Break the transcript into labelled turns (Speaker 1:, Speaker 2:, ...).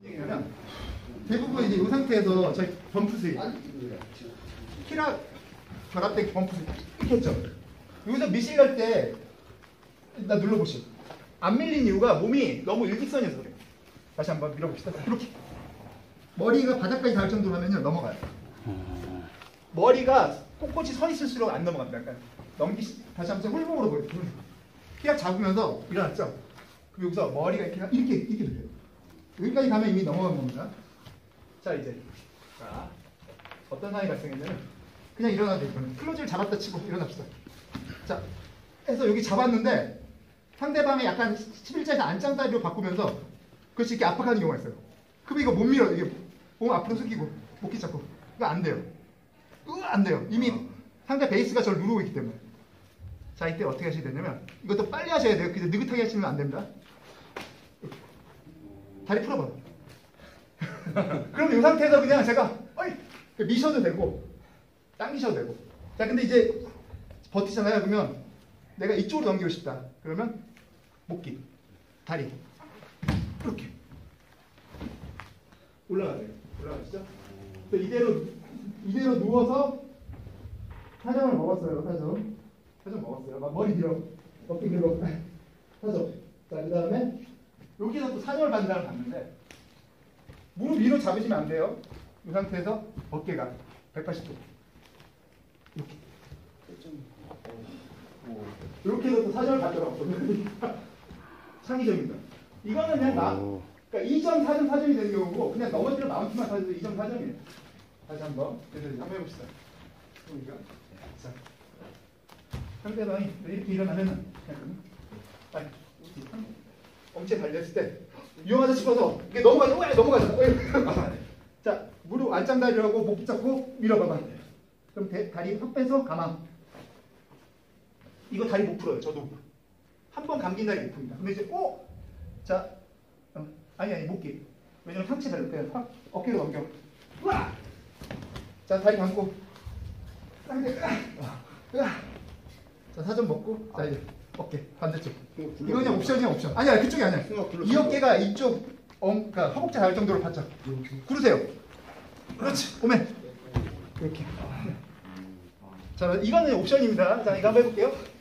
Speaker 1: 그러면 대부분 이제 이 상태에서 저희 범프 스윙, 키락 결합된 범프 스윙 이렇게 했죠. 여기서 미실 때 나 눌러보시오. 안 밀린 이유가 몸이 너무 일직선이어서 그래요. 다시 한번 밀어봅시다. 이렇게 머리가 바닥까지 닿을 정도로 하면요 넘어가요. 머리가 꼿꼿이 서 있을수록 안 넘어갑니다. 약간 다시 한번 홀몸으로 보여요. 키락 잡으면서 일어났죠. 그럼 여기서 머리가 이렇게 들려요. 여기까지 가면 이미 넘어간 겁니다. 자 이제 어떤 상황이 발생했냐면 그냥 일어나도 돼요. 클로즈를 잡았다 치고 일어납시다. 자 해서 여기 잡았는데 상대방이 약간 11자에서 안짱다리로 바꾸면서 그렇지 이렇게 압박하는 경우가 있어요. 그럼 이거 못 밀어요. 이게 몸 앞으로 숙이고 목기 잡고 이거 안 돼요. 안 돼요. 이미 상대 베이스가 저를 누르고 있기 때문에. 자 이때 어떻게 하셔야 되냐면 이것도 빨리 하셔야 돼요. 그냥 느긋하게 하시면 안 됩니다. 다리 풀어봐. 그럼 이 상태에서 그냥 제가 미셔도 되고 당기셔도 되고. 자 근데 이제 버티잖아요. 그러면 내가 이쪽으로 넘기고 싶다. 그러면 목기, 다리 이렇게 올라가세요. 올라가시죠. 이대로 누워서 사점을 먹었어요. 사점 먹었어요. 막 머리 밀어, 어깨 밀어, 사점. 자 그 다음에 여기서 또 사점을 받는 사람 봤는데 무릎 위로 잡으시면 안 돼요. 이 상태에서 어깨가 180도 이렇게 해서 또 사점을 받더라고요. 창의적입니다. 이거는 그냥 그러니까 2점, 4점, 4점이 되는 경우고 그냥 넘어지면 마운트만 사줘도 2점, 4점이에요. 다시 한번 한번 해봅시다. 자, 상대방이 이렇게 일어나면은 그냥 엉치에 달렸을 때 위험하다 싶어서 이게 넘어가잖아. 자, 무릎 안짱다리라고 목 잡고 밀어봐봐. 그럼 다리 확 빼서 가망. 이거 다리 못 풀어요. 저도 한 번 감긴 다리 못 풉니다. 근데 이제 자, 아니 목기. 왜냐면 상체 달릴 때 확 어깨로 넘겨. 우와! 자 다리 감고. 자 사점 먹고. 자 이제 어깨 반대쪽. 이거 그냥 옵션이야 옵션. 아니야 그쪽이 아니야. 이 어깨가 이쪽 그러니까 허벅지 닿을 정도로 받자. 구르세요. 그렇지. 오메. 이렇게. 자 이거는 옵션입니다. 자 이거 한번 해볼게요.